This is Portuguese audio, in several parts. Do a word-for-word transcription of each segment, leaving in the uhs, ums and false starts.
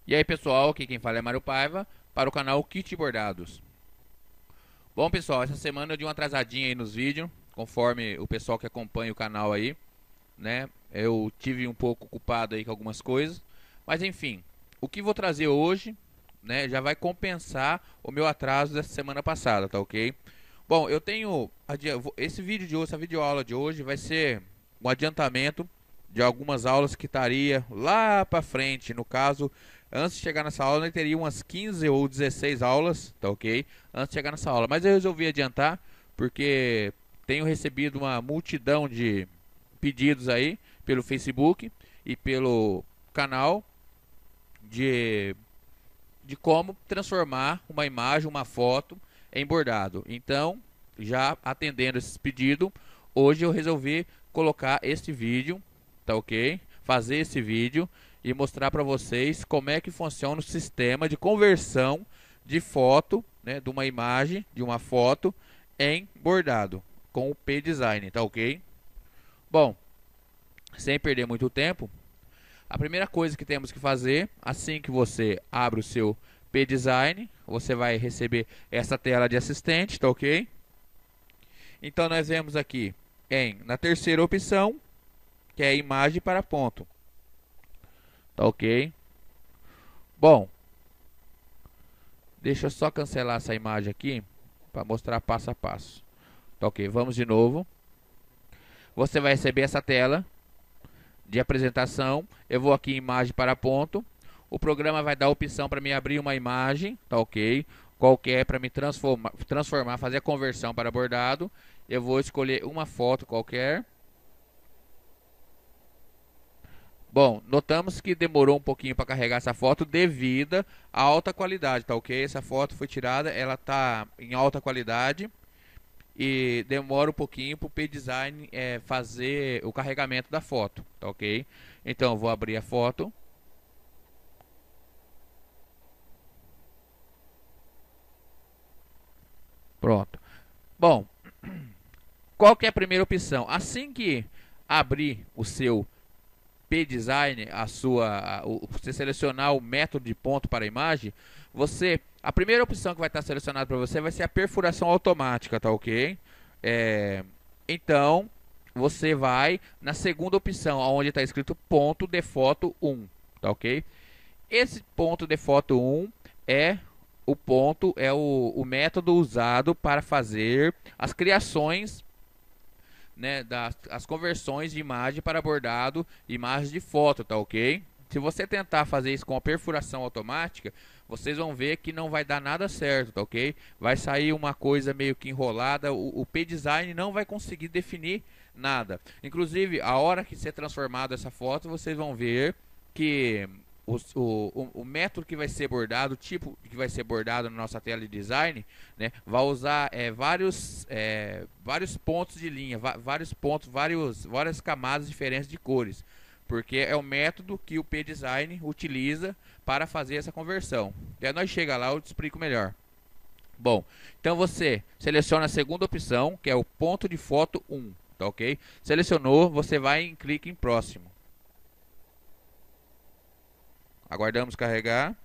E aí pessoal, aqui quem fala é Mário Paiva para o canal Kit Bordados. Bom pessoal, essa semana eu dei uma atrasadinha aí nos vídeos, conforme o pessoal que acompanha o canal aí, né? Eu tive um pouco ocupado aí com algumas coisas, mas enfim, o que vou trazer hoje, né, já vai compensar o meu atraso dessa semana passada, tá ok? Bom, eu tenho esse vídeo de hoje, essa videoaula de hoje vai ser um adiantamento de algumas aulas que estaria lá para frente. No caso, antes de chegar nessa aula, eu teria umas quinze ou dezesseis aulas, tá ok? Antes de chegar nessa aula, mas eu resolvi adiantar porque tenho recebido uma multidão de pedidos aí pelo Facebook e pelo canal de de como transformar uma imagem, uma foto em bordado. Então, já atendendo esses pedidos, hoje eu resolvi colocar este vídeo, tá ok? Fazer esse vídeo e mostrar para vocês como é que funciona o sistema de conversão de foto, né, de uma imagem, de uma foto em bordado com o P-Design, tá ok? Bom, sem perder muito tempo, a primeira coisa que temos que fazer, assim que você abre o seu P-Design, você vai receber essa tela de assistente, tá ok? Então nós vemos aqui em, na terceira opção, que é imagem para ponto, tá ok? Bom, deixa eu só cancelar essa imagem aqui, para mostrar passo a passo. Tá ok, vamos de novo. Você vai receber essa tela de apresentação. Eu vou aqui em imagem para ponto. O programa vai dar a opção para me abrir uma imagem, tá ok? Qualquer para me transformar, transformar, fazer a conversão para bordado. Eu vou escolher uma foto qualquer. Bom, notamos que demorou um pouquinho para carregar essa foto devido à alta qualidade, tá ok? Essa foto foi tirada, ela tá em alta qualidade e demora um pouquinho para o P-Design é, fazer o carregamento da foto, tá ok? Então eu vou abrir a foto. Pronto. Bom, qual que é a primeira opção? Assim que abrir o seu P-Design, a sua, a, o, você selecionar o método de ponto para a imagem, você, a primeira opção que vai estar selecionada para você vai ser a perfuração automática, tá ok? É, então, você vai na segunda opção, onde está escrito ponto de foto um, tá ok? Esse ponto de foto um é o ponto, é o, o método usado para fazer as criações, né, das as conversões de imagem para bordado, imagens de foto, tá ok? Se você tentar fazer isso com a perfuração automática, vocês vão ver que não vai dar nada certo, tá ok? Vai sair uma coisa meio que enrolada, o, o P-Design não vai conseguir definir nada. Inclusive, a hora que ser transformada essa foto, vocês vão ver que o, o, o método que vai ser bordado, o tipo que vai ser bordado na nossa tela de design, né, vai usar é, vários, é, vários pontos de linha, vários pontos, vários, várias camadas diferentes de cores, porque é o método que o P-Design utiliza para fazer essa conversão. E aí nós chega lá, eu te explico melhor. Bom, então você seleciona a segunda opção, que é o ponto de foto um, tá ok? Selecionou, você vai em clique em próximo. Aguardamos carregar.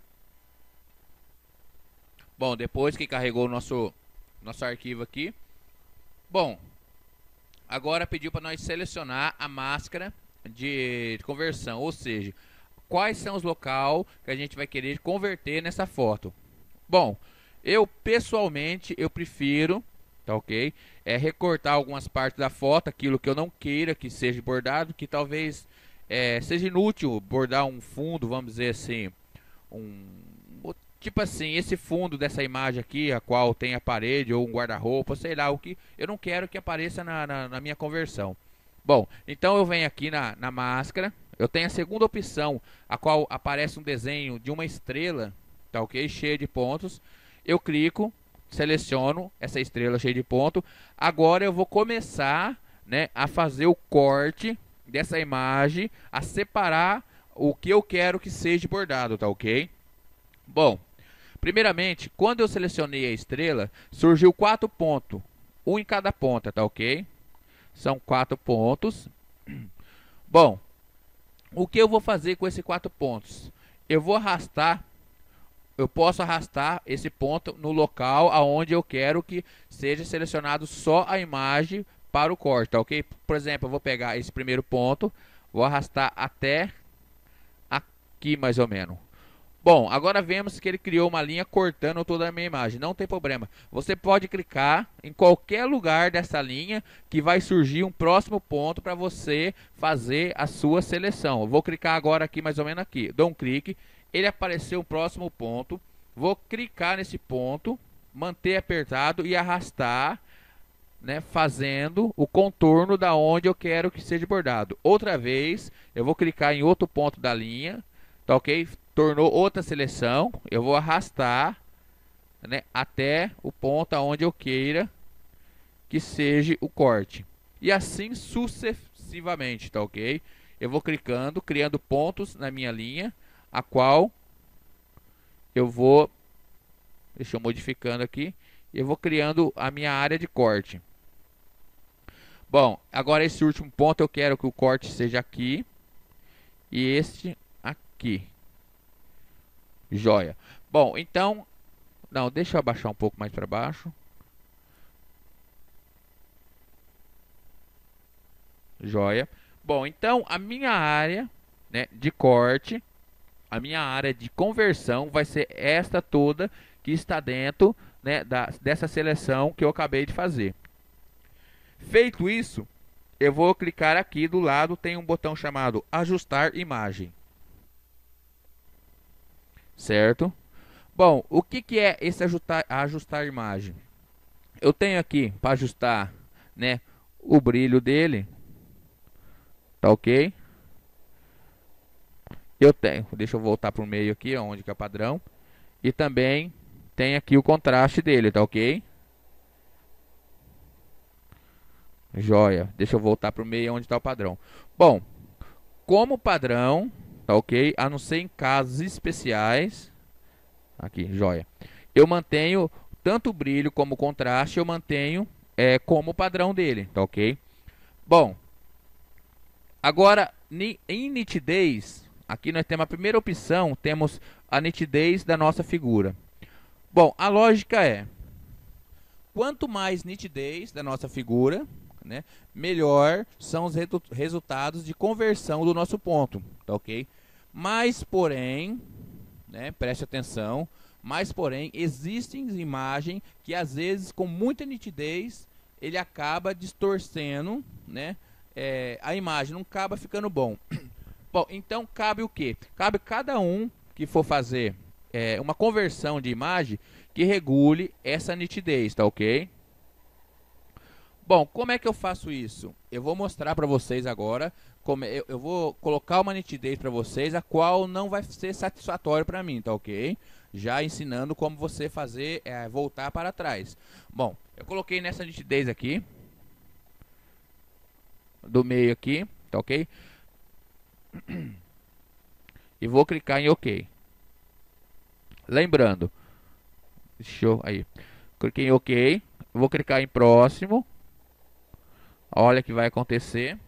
Bom, depois que carregou o nosso, nosso arquivo aqui. Bom, agora pediu para nós selecionar a máscara de conversão, ou seja, quais são os locais que a gente vai querer converter nessa foto. Bom, eu pessoalmente eu prefiro, tá ok? É recortar algumas partes da foto, aquilo que eu não queira que seja bordado, que talvez é, seja inútil bordar um fundo, vamos dizer assim, um tipo assim, esse fundo dessa imagem aqui, a qual tem a parede ou um guarda-roupa, sei lá, o que eu não quero que apareça na, na, na minha conversão. Bom, então eu venho aqui na, na máscara, eu tenho a segunda opção, a qual aparece um desenho de uma estrela, tá ok? Cheia de pontos. Eu clico, seleciono essa estrela cheia de ponto. Agora eu vou começar, né, a fazer o corte dessa imagem, a separar o que eu quero que seja bordado, tá ok? Bom, primeiramente, quando eu selecionei a estrela, surgiu quatro pontos, um em cada ponta, tá ok? São quatro pontos. Bom, o que eu vou fazer com esses quatro pontos? eu vou arrastar, eu posso arrastar esse ponto no local aonde eu quero que seja selecionado só a imagem para o corte, tá ok? Por exemplo, eu vou pegar esse primeiro ponto, vou arrastar até aqui mais ou menos. Bom, agora vemos que ele criou uma linha cortando toda a minha imagem. Não tem problema. Você pode clicar em qualquer lugar dessa linha que vai surgir um próximo ponto para você fazer a sua seleção. Eu vou clicar agora aqui mais ou menos aqui. Dou um clique. Ele apareceu um próximo ponto. Vou clicar nesse ponto, manter apertado e arrastar, né, fazendo o contorno da onde eu quero que seja bordado. Outra vez, eu vou clicar em outro ponto da linha, tá ok? Tornou outra seleção, eu vou arrastar, né, até o ponto aonde eu queira que seja o corte. E assim sucessivamente, tá ok? Eu vou clicando, criando pontos na minha linha, a qual eu vou, deixa eu modificando aqui, eu vou criando a minha área de corte. Bom, agora esse último ponto eu quero que o corte seja aqui e este aqui. Joia. Bom, então, não, deixa eu abaixar um pouco mais para baixo. Joia. Bom, então a minha área, né, de corte, a minha área de conversão vai ser esta toda que está dentro, né, da, dessa seleção que eu acabei de fazer. Feito isso, eu vou clicar aqui do lado, tem um botão chamado ajustar imagem. Certo? Bom, o que, que é esse ajustar, ajustar imagem? Eu tenho aqui para ajustar, né, o brilho dele. Tá ok? Eu tenho, deixa eu voltar para o meio aqui, onde que é padrão. E também tem aqui o contraste dele, tá ok? Joia. Deixa eu voltar para o meio onde está o padrão. Bom, como padrão, tá ok? A não ser em casos especiais. Aqui, joia. Eu mantenho tanto o brilho como o contraste, eu mantenho é, como padrão dele, tá ok? Bom, agora em nitidez, aqui nós temos a primeira opção, temos a nitidez da nossa figura. Bom, a lógica é, quanto mais nitidez da nossa figura, né, melhor são os resultados de conversão do nosso ponto, tá ok? Mas, porém, né, preste atenção, mas, porém, existem imagens que, às vezes, com muita nitidez, ele acaba distorcendo, né, é, a imagem, não acaba ficando bom. Bom, então, cabe o quê? Cabe cada um que for fazer é, uma conversão de imagem que regule essa nitidez, tá ok? Bom, como é que eu faço isso? Eu vou mostrar para vocês agora, como eu, eu vou colocar uma nitidez para vocês, a qual não vai ser satisfatório para mim, tá ok? Já ensinando como você fazer, é, voltar para trás. Bom, eu coloquei nessa nitidez aqui, do meio aqui, tá ok? E vou clicar em OK. Lembrando, deixa eu, aí, cliquei em OK, vou clicar em próximo. Olha o que vai acontecer.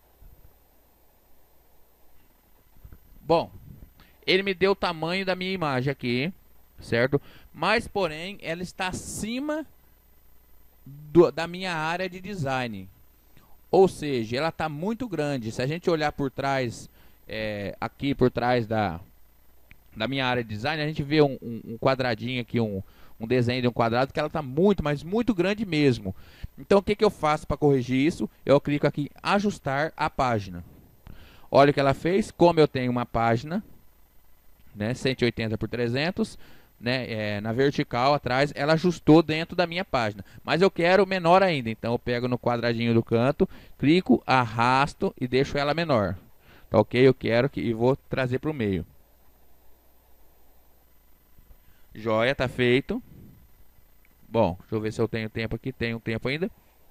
Bom, ele me deu o tamanho da minha imagem aqui, certo? Mas, porém, ela está acima do, da minha área de design. Ou seja, ela está muito grande. Se a gente olhar por trás, é, aqui por trás da, da minha área de design, a gente vê um, um, um quadradinho aqui, um, um desenho de um quadrado, que ela está muito, mas muito grande mesmo. Então, o que, que eu faço para corrigir isso? Eu clico aqui em ajustar a página. Olha o que ela fez. Como eu tenho uma página, né, cento e oitenta por trezentos, né, é, na vertical atrás, ela ajustou dentro da minha página. Mas eu quero menor ainda. Então, eu pego no quadradinho do canto, clico, arrasto e deixo ela menor. Tá ok? Eu quero que, e vou trazer para o meio. Joia, tá feito. Bom, deixa eu ver se eu tenho tempo aqui. Tenho tempo ainda.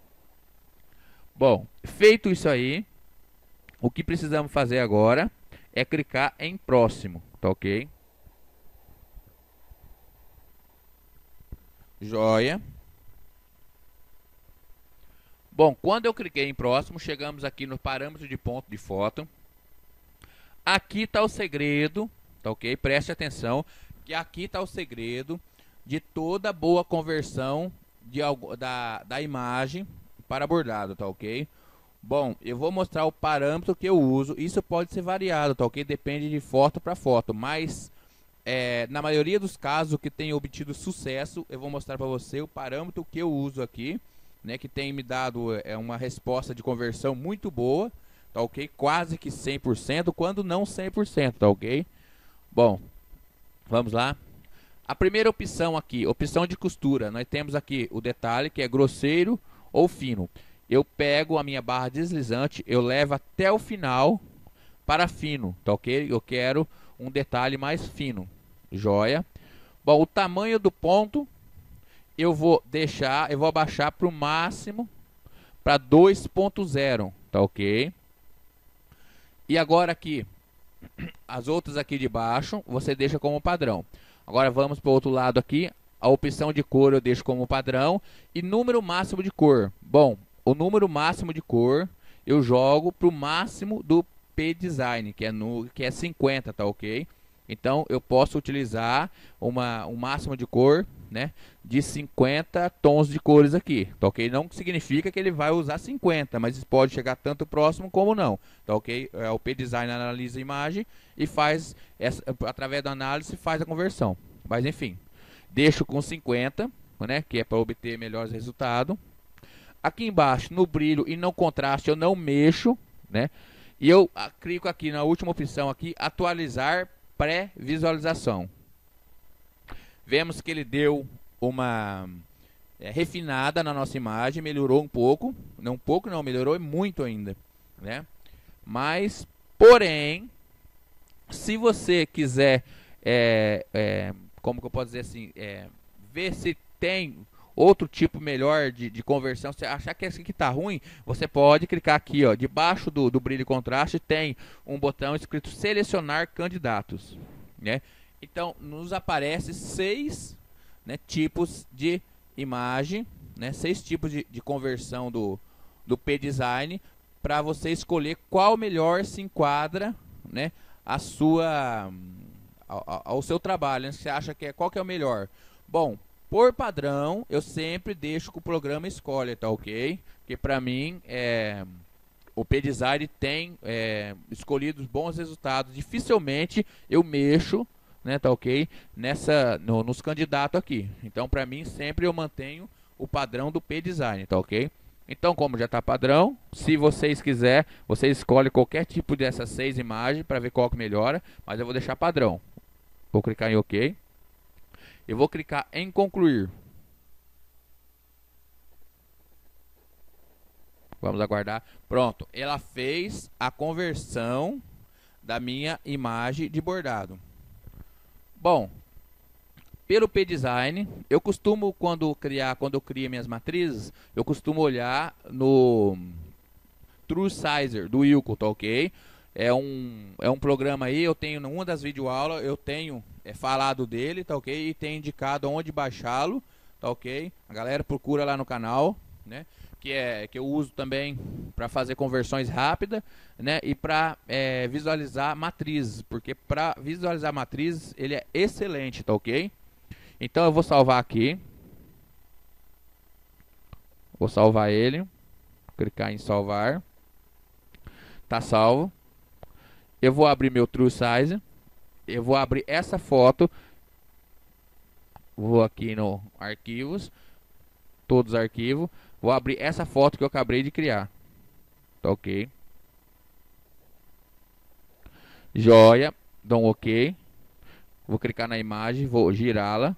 Bom, feito isso aí, o que precisamos fazer agora é clicar em próximo, tá ok? Joia. Bom, quando eu cliquei em próximo, chegamos aqui no parâmetro de ponto de foto. Aqui está o segredo, tá ok? Preste atenção, que aqui está o segredo de toda boa conversão de, da, da imagem para bordado, tá ok? Bom, eu vou mostrar o parâmetro que eu uso. Isso pode ser variado, tá ok? Depende de foto para foto, mas é, na maioria dos casos o que tem obtido sucesso, eu vou mostrar para você o parâmetro que eu uso aqui, né, que tem me dado é, uma resposta de conversão muito boa, tá ok? Quase que cem por cento, quando não cem por cento, tá ok? Bom, vamos lá. A primeira opção aqui, opção de costura, nós temos aqui o detalhe que é grosseiro ou fino. Eu pego a minha barra deslizante, eu levo até o final para fino, tá ok? Eu quero um detalhe mais fino, joia. Bom, o tamanho do ponto eu vou deixar, eu vou abaixar para o máximo, para dois ponto zero, tá ok? E agora aqui, as outras aqui de baixo, você deixa como padrão. Agora vamos para o outro lado aqui, a opção de cor eu deixo como padrão e número máximo de cor. Bom, o número máximo de cor eu jogo para o máximo do P-Design, que é, no, que é cinquenta, tá ok? Então eu posso utilizar uma, um máximo de cor, né, de cinquenta tons de cores aqui, tá ok? Não significa que ele vai usar cinquenta, mas pode chegar tanto próximo como não, tá ok? É, o P-Design analisa a imagem e faz, essa, através da análise, faz a conversão. Mas enfim, deixo com cinquenta, né, que é para obter melhores resultados. Aqui embaixo, no brilho e no contraste, eu não mexo, né? E eu ah, clico aqui na última opção aqui, atualizar pré-visualização. Vemos que ele deu uma é, refinada na nossa imagem, melhorou um pouco, não um pouco não, melhorou muito ainda, né? Mas, porém, se você quiser, é, é, como que eu posso dizer assim, é, ver se tem outro tipo melhor de, de conversão, se achar que esse aqui está ruim, você pode clicar aqui, ó, debaixo do, do brilho e contraste tem um botão escrito selecionar candidatos, né? Então nos aparece seis, né, tipos de imagem, né, seis tipos de, de conversão do, do P-Design para você escolher qual melhor se enquadra, né, a sua, ao, ao seu trabalho, né? Você acha que é, qual que é o melhor? Bom, por padrão, eu sempre deixo que o programa escolhe, tá ok? Porque para mim, é, o P-Design tem é, escolhido bons resultados. Dificilmente eu mexo, né, tá ok? Nessa, no, nos candidatos aqui. Então, para mim, sempre eu mantenho o padrão do P-Design, tá ok? Então, como já está padrão, se vocês quiserem, vocês escolhem qualquer tipo dessas seis imagens para ver qual que melhora, mas eu vou deixar padrão. Vou clicar em OK. Eu vou clicar em concluir. Vamos aguardar. Pronto, ela fez a conversão da minha imagem de bordado. Bom, pelo P-Design, eu costumo quando criar, quando eu crio minhas matrizes, eu costumo olhar no True Sizer do Wilco, tá ok? É um, é um programa aí, eu tenho numa das videoaulas, eu tenho é, falado dele, tá ok? E tem indicado onde baixá-lo, tá ok? A galera procura lá no canal, né? Que, é, que eu uso também para fazer conversões rápidas, né? E para é, visualizar matrizes, porque para visualizar matrizes ele é excelente, tá ok? Então eu vou salvar aqui. Vou salvar ele. Clicar em salvar. Tá salvo. Eu vou abrir meu True Size. Eu vou abrir essa foto. Vou aqui no arquivos. Todos os arquivos. Vou abrir essa foto que eu acabei de criar. Tá ok. Joia. Dou um OK. Vou clicar na imagem. Vou girá-la.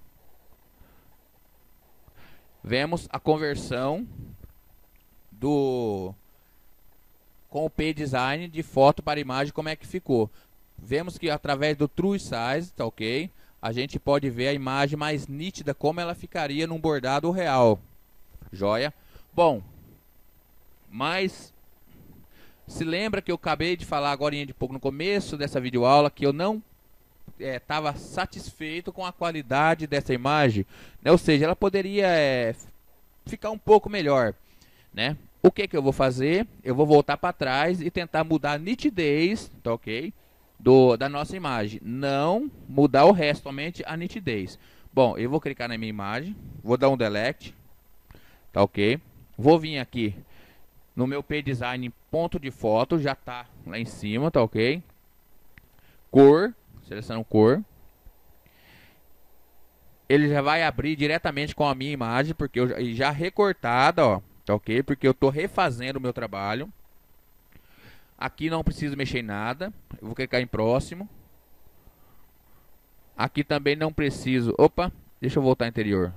Vemos a conversão do com o P-Design de foto para imagem, como é que ficou. Vemos que através do True Size, tá ok? A gente pode ver a imagem mais nítida, como ela ficaria num bordado real. Joia? Bom, mas se lembra que eu acabei de falar agora de pouco no começo dessa videoaula que eu não estava é, satisfeito com a qualidade dessa imagem, né? Ou seja, ela poderia é, ficar um pouco melhor, né? O que que eu vou fazer? Eu vou voltar para trás e tentar mudar a nitidez, tá ok? do, da nossa imagem, não mudar o resto, somente a nitidez. Bom, eu vou clicar na minha imagem, vou dar um delete, tá ok? Vou vir aqui no meu P Design ponto de foto, já tá lá em cima, tá ok? Cor, seleciono cor. Ele já vai abrir diretamente com a minha imagem, porque eu já, já recortada, ó, tá ok? Porque eu tô refazendo o meu trabalho. Aqui não preciso mexer em nada. Eu vou clicar em próximo. Aqui também não preciso. Opa, deixa eu voltar ao interior.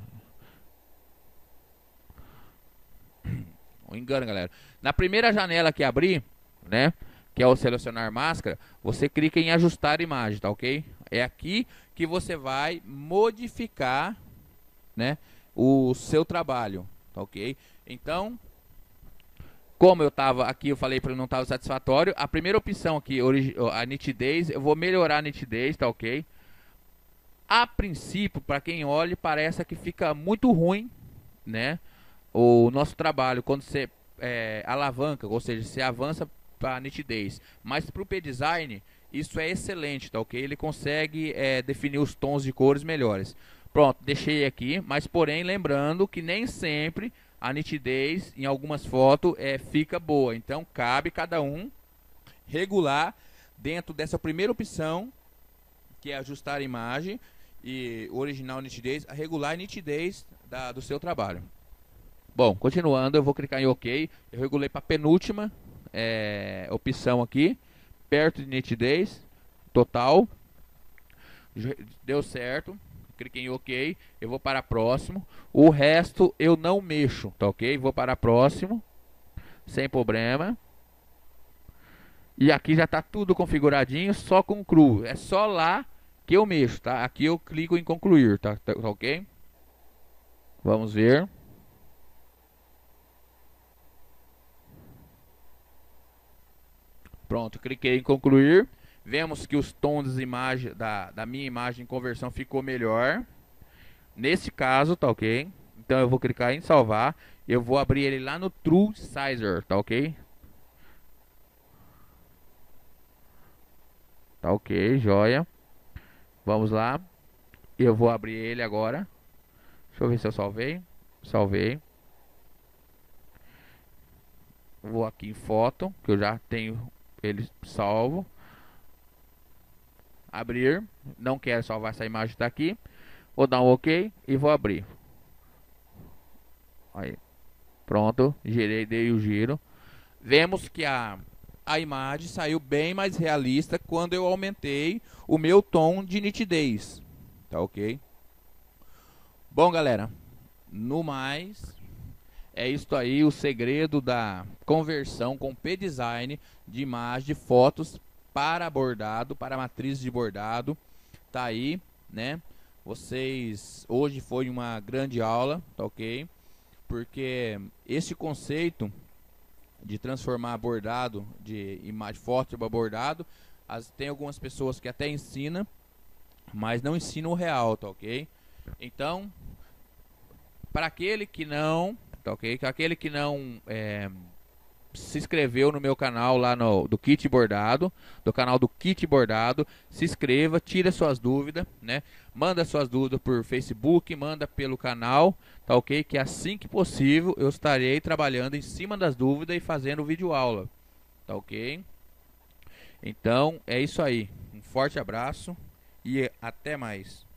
Um engano, galera. Na primeira janela que abrir, né, que é o selecionar máscara, você clica em ajustar imagem, tá ok? É aqui que você vai modificar, né, o seu trabalho, tá ok? Então, como eu estava aqui, eu falei para não estava satisfatório. A primeira opção aqui, a nitidez, eu vou melhorar a nitidez, tá ok? A princípio, para quem olha, parece que fica muito ruim, né? O nosso trabalho quando você é, alavanca, ou seja, você avança para a nitidez. Mas para o P-Design, isso é excelente, tá ok? Ele consegue é, definir os tons de cores melhores. Pronto, deixei aqui, mas porém lembrando que nem sempre a nitidez em algumas fotos é, fica boa. Então cabe cada um regular dentro dessa primeira opção, que é ajustar a imagem e original nitidez, a regular a nitidez da, do seu trabalho. Bom, continuando, eu vou clicar em OK. Eu regulei para a penúltima é, opção aqui, perto de nitidez total. Deu certo. Cliquei em OK. Eu vou para próximo. O resto eu não mexo, tá ok? Vou para próximo, sem problema. E aqui já está tudo configuradinho, só com cru. É só lá que eu mexo, tá? Aqui eu clico em concluir, tá, tá, tá ok? Vamos ver. Pronto, cliquei em concluir. Vemos que os tons de imagem, da, da minha imagem em conversão ficou melhor. Nesse caso, tá ok? Então eu vou clicar em salvar. Eu vou abrir ele lá no True Sizer, tá ok? Tá ok, joia. Vamos lá. Eu vou abrir ele agora. Deixa eu ver se eu salvei. Salvei. Vou aqui em foto, que eu já tenho ele salvo. Abrir. Não quero salvar essa imagem daqui. Vou dar um OK e vou abrir. Aí. Pronto, girei, dei o giro. Vemos que a, a imagem saiu bem mais realista quando eu aumentei o meu tom de nitidez. Tá ok? Bom, galera, no mais, é isso aí, o segredo da conversão com P-Design de imagem, de fotos para bordado, para matriz de bordado. Tá aí, né? Vocês, hoje foi uma grande aula, tá ok? Porque esse conceito de transformar bordado de imagem, foto para bordado, as, tem algumas pessoas que até ensinam, mas não ensinam o real, tá ok? Então, para aquele que não, tá ok? Aquele que não é, se inscreveu no meu canal lá no do Kit Bordado, do canal do Kit Bordado, se inscreva, tira suas dúvidas, né? Manda suas dúvidas por Facebook, manda pelo canal, tá ok? Que assim que possível eu estarei trabalhando em cima das dúvidas e fazendo vídeo aula, tá ok? Então é isso aí, um forte abraço e até mais.